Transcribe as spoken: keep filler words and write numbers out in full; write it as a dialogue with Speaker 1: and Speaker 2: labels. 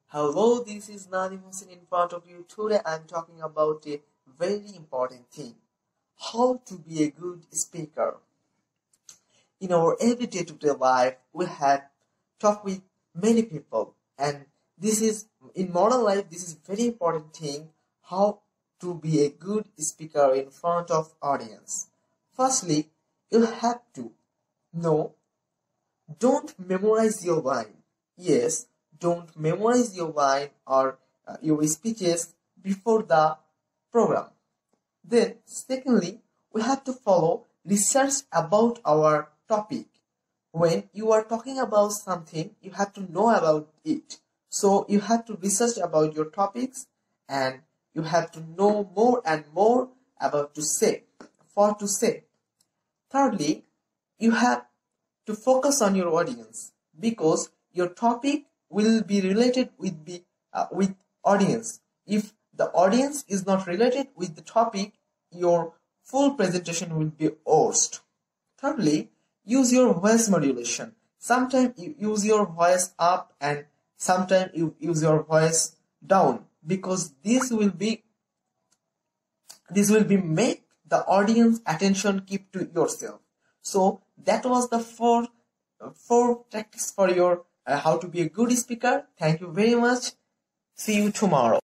Speaker 1: Hello, this is Nadim Hussain in front of you. Today I'm talking about a very important thing. How to be a good speaker. In our everyday to day life, we have talked with many people, and this is in modern life, this is very important thing, how to be a good speaker in front of audience. Firstly, you have to know, don't memorize your line. Yes, don't memorize your line or uh, your speeches before the program. Then, secondly, we have to follow research about our topic. When you are talking about something, you have to know about it. So you have to research about your topics, and you have to know more and more about to say, for to say. Thirdly, you have to focus on your audience, because your topic will be related with the uh, with audience. If the audience is not related with the topic, your full presentation will be worst. Thirdly, use your voice modulation. Sometimes you use your voice up and sometimes you use your voice down, because this will be this will be make the audience attention keep to yourself. So that was the four uh, four tactics for your uh, how to be a good speaker. Thank you very much. See you tomorrow.